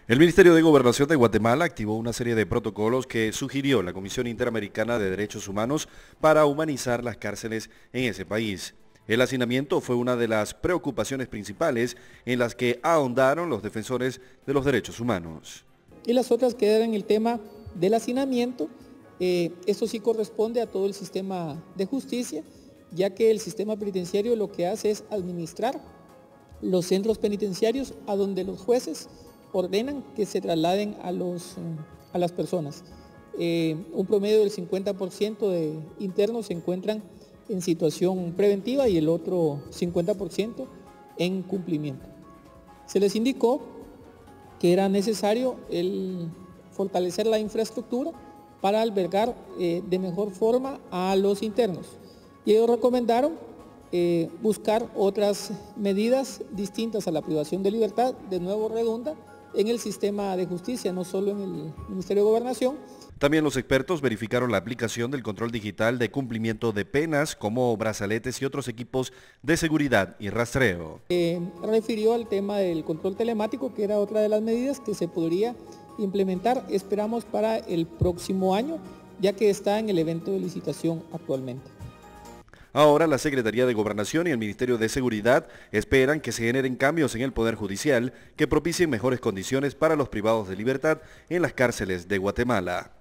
El Ministerio de Gobernación de Guatemala activó una serie de protocolos que sugirió la Comisión Interamericana de Derechos Humanos para humanizar las cárceles en ese país. El hacinamiento fue una de las preocupaciones principales en las que ahondaron los defensores de los derechos humanos. Y las otras quedan en el tema del hacinamiento. Esto sí corresponde a todo el sistema de justicia, ya que el sistema penitenciario lo que hace es administrar los centros penitenciarios a donde los jueces ordenan que se trasladen a las personas. Un promedio del 50% de internos se encuentran en situación preventiva y el otro 50% en cumplimiento. Se les indicó que era necesario fortalecer la infraestructura para albergar de mejor forma a los internos. Y ellos recomendaron buscar otras medidas distintas a la privación de libertad, de nuevo redunda, en el sistema de justicia, no solo en el Ministerio de Gobernación. También los expertos verificaron la aplicación del control digital de cumplimiento de penas como brazaletes y otros equipos de seguridad y rastreo. Refirió al tema del control telemático, que era otra de las medidas que se podría implementar, esperamos para el próximo año, ya que está en el evento de licitación actualmente. Ahora la Secretaría de Gobernación y el Ministerio de Seguridad esperan que se generen cambios en el Poder Judicial que propicien mejores condiciones para los privados de libertad en las cárceles de Guatemala.